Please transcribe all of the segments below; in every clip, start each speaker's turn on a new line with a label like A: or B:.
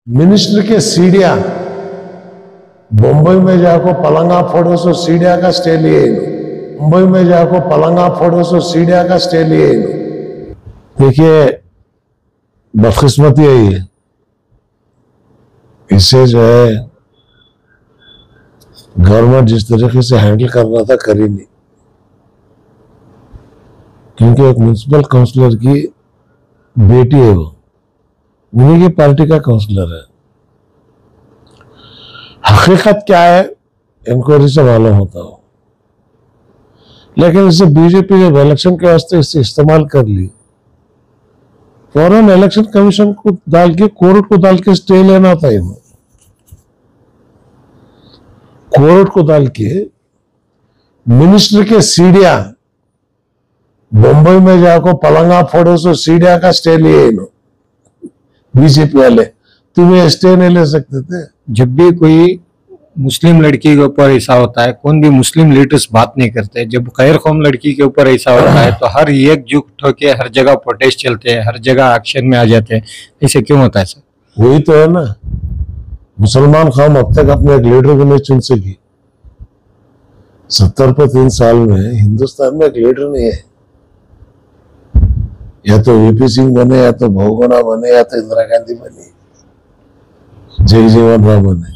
A: Minister के सीढ़िया मुंबई में जाको पलंगा फोड़े सो सीढ़िया का स्टे लिए मुंबई में जाको पलंगा फोड़े सो सीढ़िया का स्टे लिए। देखिए बदकिस्मती है ये, इसे जो है गवर्नमेंट जिस तरीके से हैंडल करना था करी नहीं, क्योंकि एक म्युनिसिपल काउंसलर की बेटी है, वो उन्हीं की पार्टी का काउंसलर है। हकीकत क्या है इंक्वायरी से मालूम होता हो, लेकिन इसे बीजेपी जब इलेक्शन के वास्ते इससे इस्तेमाल कर ली, फौरन इलेक्शन कमीशन को डाल के कोर्ट को डाल के स्टे लेना था। इन्होंने कोर्ट को डाल के मिनिस्टर के सीढ़िया मुंबई में जाको पलंगा फोड़े सो सीढ़िया का स्टे लिए इन्होंने। बीजेपी वाले तुम्हें स्टे नहीं ले सकते थे।
B: जब भी कोई मुस्लिम लड़की के ऊपर ऐसा होता है, कौन भी मुस्लिम लीडर्स बात नहीं करते। जब गैर कौम लड़की के ऊपर ऐसा होता है तो हर एकजुट होके हर जगह प्रोटेस्ट चलते हैं, हर जगह एक्शन में आ जाते हैं। ऐसे क्यों होता है सर?
A: वही तो है ना, मुसलमान कौम अब तक अपने एक लीडर को नहीं चुन सकी। 70 पे 3 साल में हिंदुस्तान में एक लीडर नहीं है। या तो वीपी सिंह बने, या तो बहुगुणा बने, या तो इंदिरा गांधी बनी, जगजीवन राम बने,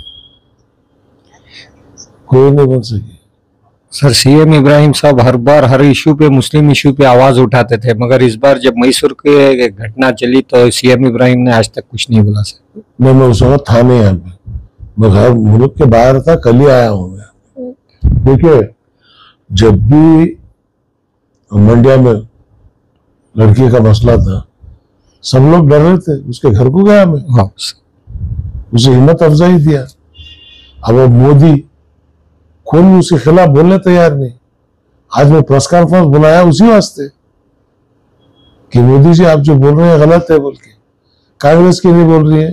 A: कोई नहीं बन सके।
B: सर सीएम इब्राहिम साहब हर बार हर इशू पे, मुस्लिम इशू पे आवाज उठाते थे, मगर इस बार जब मैसूर की घटना चली तो सीएम इब्राहिम ने आज तक कुछ नहीं बोला सर।
A: मैं उस वक्त था नहीं यहाँ पे, मैं घर मुल्क के बाहर था, कल ही आया हूँ मैं। देखिए जब भी मंडिया में लड़की का मसला था, सब लोग डर रहे थे। उसके घर को गया मैं,
B: हाँ,
A: उसे हिम्मत अफजाई दिया। अब वो मोदी कोई भी उसके खिलाफ बोलने तैयार नहीं। आज मैं प्रेस कॉन्फ्रेंस बुलाया उसी वास्ते कि मोदी जी आप जो बोल रहे हैं गलत है बोल के। कांग्रेस की नहीं बोल रही है,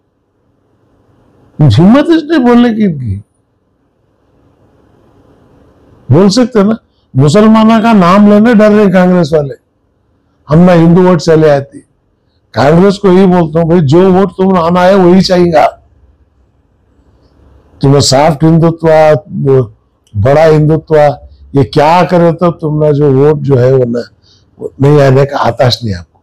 A: हिम्मत इसने बोलने की इनकी। बोल सकते ना, मुसलमानों का नाम लेने डर रहे कांग्रेस वाले, हम ना हिंदू वोट चले आती। कांग्रेस को यही बोलता हूं भाई, जो वोट तुम आना है वही चाहिएगा। तुम्हें सॉफ्ट हिंदुत्व, बड़ा हिंदुत्व, ये क्या करे तो तुमने जो वोट जो है वो नहीं आने का आताश नहीं आपको।